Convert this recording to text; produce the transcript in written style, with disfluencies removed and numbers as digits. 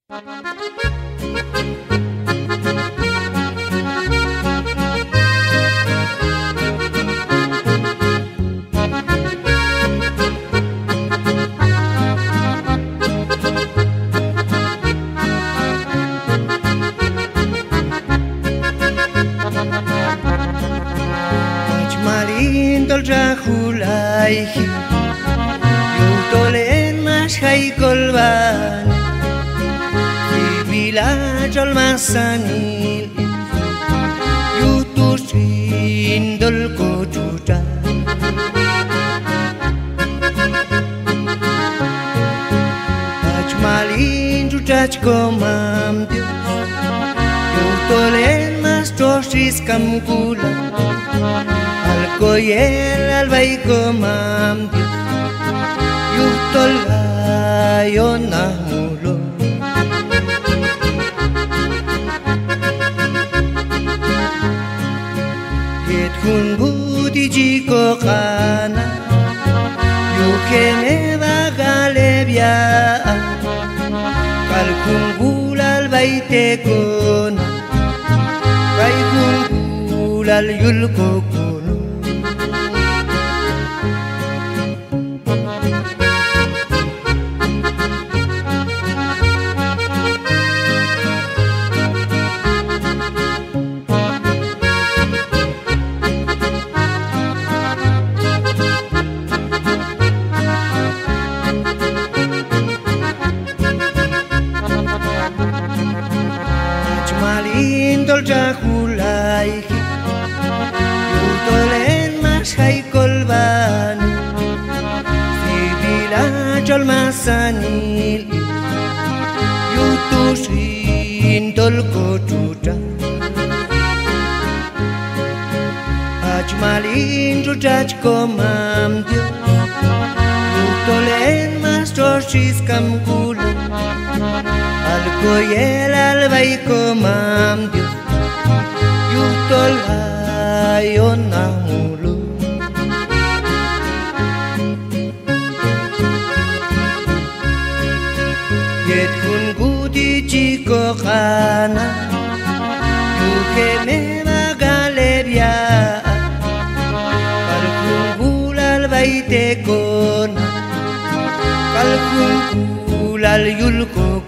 Malindol rahulay yutolen mas hay kolban Ibilajol masanil yutusindol kochuta Malin chuchach komam Dios yutolen mas toshis kamkula Alcoyel albay komam Dios yutolayon namulo Yet kun budi jiko kana yukeme bagalebya Kal kungul albay tekona Kay kungul al yulkoko Malindol rahulay yutolen mas hay kolban Ibilajol masanil yutusindol kochuta Malindol chuchach komam Dios yutolen mas toshis kamkula Alcoyel albay komam Dios yutolayon namulo Yet kun gudi chiko kana yukeme bagalebya Kal kungul albay tekona Kal kungul al yulkoko